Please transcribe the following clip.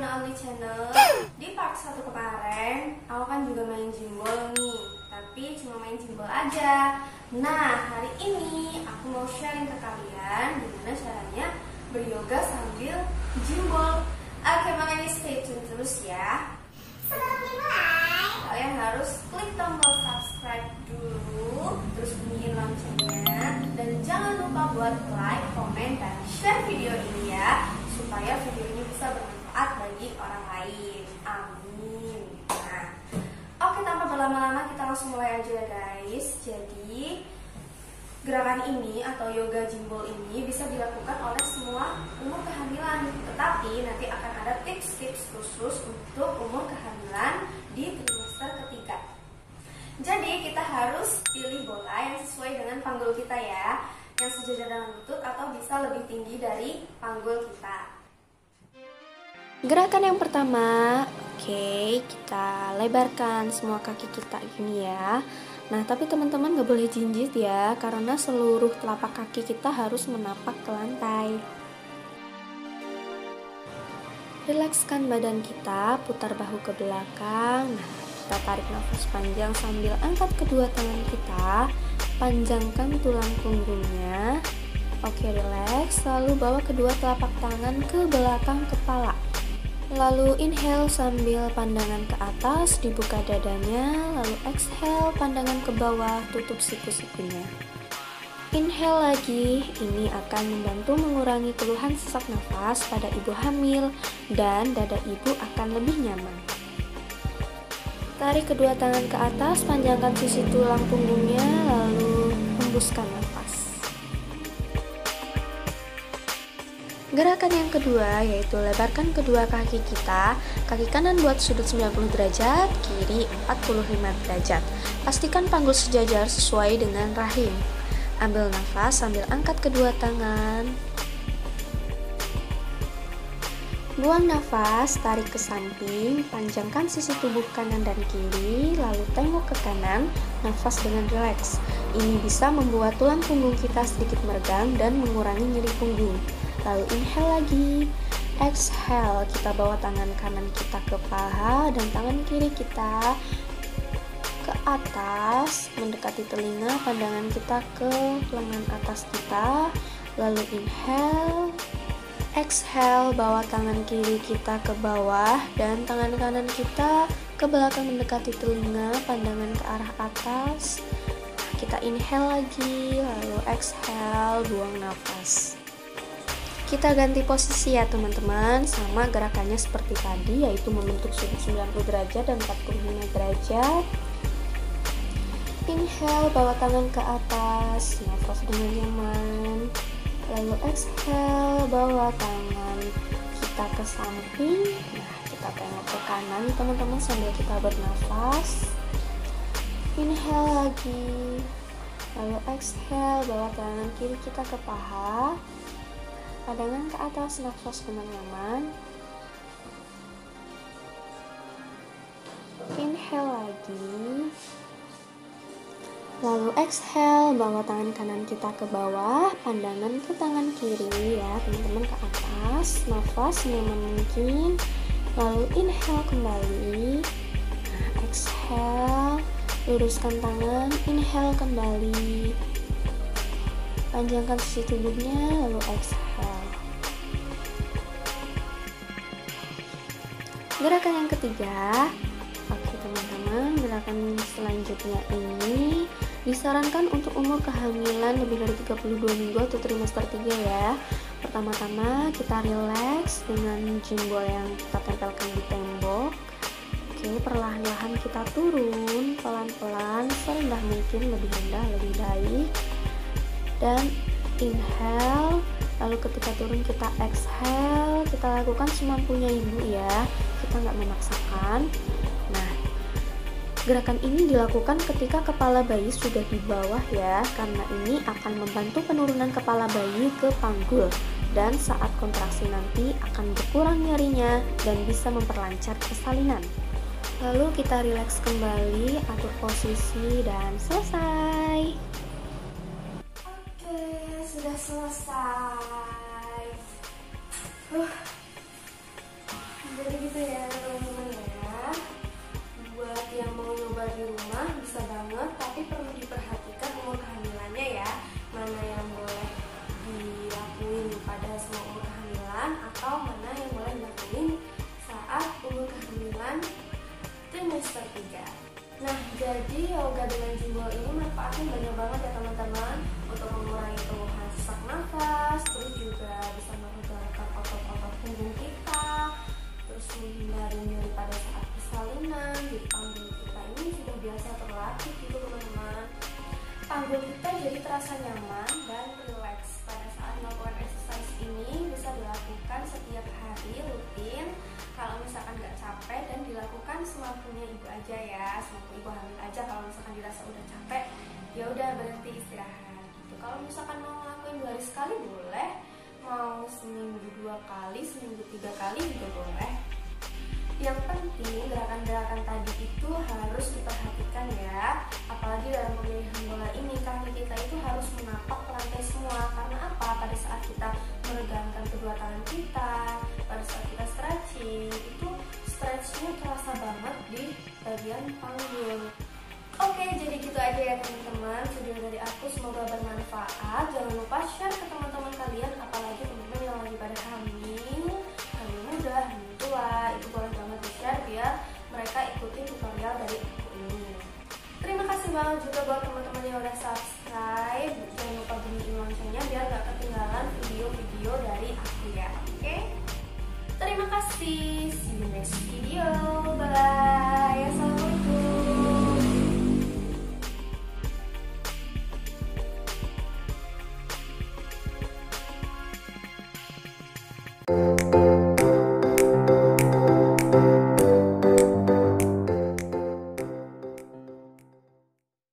Only Channel. Di part 1 kemarin, aku kan juga main jimbol nih, tapi cuma main jimbol aja. Nah, hari ini aku mau sharing ke kalian gimana caranya beryoga sambil jimbol. Oke, makanya stay tune terus ya. Sebelum dimulai, Kalian harus klik tombol subscribe dulu, terus bunyiin loncengnya, dan jangan lupa buat like, komen, dan share video ini ya, supaya video ini bisa bermanfaat bagi orang lain. Amin. Nah, oke, tanpa berlama-lama kita langsung mulai aja ya guys. Jadi gerakan ini atau yoga jimbol ini bisa dilakukan oleh semua umur kehamilan, tetapi nanti akan ada tips-tips khusus untuk umur kehamilan di trimester ketiga. Jadi kita harus pilih bola yang sesuai dengan panggul kita ya, yang sejajar dengan lutut atau bisa lebih tinggi dari panggul kita. Gerakan yang pertama, oke, kita lebarkan semua kaki kita ini ya. Nah, tapi teman-teman gak boleh jinjit ya, karena seluruh telapak kaki kita harus menapak ke lantai. Rilekskan badan kita, putar bahu ke belakang. Nah, kita tarik nafas panjang sambil angkat kedua tangan kita, panjangkan tulang punggungnya. Oke, rileks, lalu bawa kedua telapak tangan ke belakang kepala. Lalu inhale sambil pandangan ke atas, dibuka dadanya, lalu exhale pandangan ke bawah, tutup siku-sikunya. Inhale lagi, ini akan membantu mengurangi keluhan sesak nafas pada ibu hamil dan dada ibu akan lebih nyaman. Tarik kedua tangan ke atas, panjangkan sisi tulang punggungnya, lalu hembuskan nafas. Gerakan yang kedua yaitu lebarkan kedua kaki kita. Kaki kanan buat sudut 90 derajat, kiri 45 derajat. Pastikan panggul sejajar sesuai dengan rahim. Ambil nafas sambil angkat kedua tangan. Buang nafas, tarik ke samping, panjangkan sisi tubuh kanan dan kiri, lalu tengok ke kanan, nafas dengan rileks. Ini bisa membuat tulang punggung kita sedikit meregang dan mengurangi nyeri punggung. Lalu inhale lagi, exhale, kita bawa tangan kanan kita ke paha dan tangan kiri kita ke atas, mendekati telinga, pandangan kita ke lengan atas kita. Lalu inhale, exhale, bawa tangan kiri kita ke bawah dan tangan kanan kita ke belakang mendekati telinga, pandangan ke arah atas. Kita inhale lagi, lalu exhale, buang nafas. Kita ganti posisi ya teman-teman, sama gerakannya seperti tadi, yaitu membentuk sudut 90 derajat dan 45 derajat. Inhale, bawa tangan ke atas, nafas dengan nyaman. Lalu exhale, bawa tangan kita ke samping. Nah, kita tengok ke kanan nih teman-teman sambil kita bernafas. Inhale lagi, lalu exhale, bawa tangan kiri kita ke paha. Pandangan ke atas, nafas dengan nyaman. Inhale lagi. Lalu exhale, bawa tangan kanan kita ke bawah, pandangan ke tangan kiri ya, teman-teman, ke atas. Nafas nyaman mungkin. Lalu inhale kembali. Nah, exhale, luruskan tangan, inhale kembali. Panjangkan sisi tubuhnya, lalu exhale. Gerakan yang ketiga, oke teman-teman, gerakan selanjutnya ini disarankan untuk umur kehamilan lebih dari 32 minggu atau trimester 3 ya. Pertama-tama kita relax dengan jimbol yang kita tempelkan di tembok. Oke, perlahan-lahan kita turun, pelan-pelan, serendah mungkin, lebih rendah lebih baik. Dan inhale, lalu ketika turun kita exhale, kita lakukan semampunya ibu ya, kita nggak memaksakan. Nah, gerakan ini dilakukan ketika kepala bayi sudah di bawah ya, karena ini akan membantu penurunan kepala bayi ke panggul, dan saat kontraksi nanti akan berkurang nyerinya dan bisa memperlancar persalinan. Lalu kita rileks kembali, atur posisi, dan selesai. Sudah selesai. Jadi olahraga dengan jembol ini manfaatnya banyak banget ya teman-teman, untuk mengurangi keluhan sesak nafas, terus juga bisa meredakan otot-otot punggung kita, terus menghindari nyeri pada saat persalinan. Jadi panggul kita ini sudah biasa terlatih gitu teman-teman. Panggul kita jadi terasa nyaman dan rileks. Pada saat melakukan exercise ini bisa dilakukan setiap hari rutin. Kalau misalkan nggak capek dan dilakukan semampunya ibu aja ya, semampu ibu hamil aja. Kalau misalkan dirasa udah capek, ya udah berhenti istirahat gitu. Kalau misalkan mau ngelakuin 2 hari sekali boleh, mau seminggu 2 kali, seminggu 3 kali juga boleh. Yang penting gerakan-gerakan tadi itu harus diperhatikan ya. Apalagi dalam pemilihan bola ini, kaki kita itu harus menapak lantai semua. Karena apa? Pada saat kita meregangkan kedua tangan kita, pada saat kita stretching, itu stretchnya terasa banget di bagian panggul. Oke, jadi gitu aja ya teman-teman, video dari aku, semoga bermanfaat. Jangan lupa share ke teman-teman kalian, apalagi teman-teman yang lagi pada hamil muda, hamil tua, itu boleh banget di-share biar mereka ikutin tutorial dari aku ini. Terima kasih banget juga buat teman-teman yang udah subscribe. Jangan lupa bunyiin loncengnya biar gak ketinggalan video-video dari aku ya. Oke? Terima kasih. See you next video. Bye. Assalamualaikum.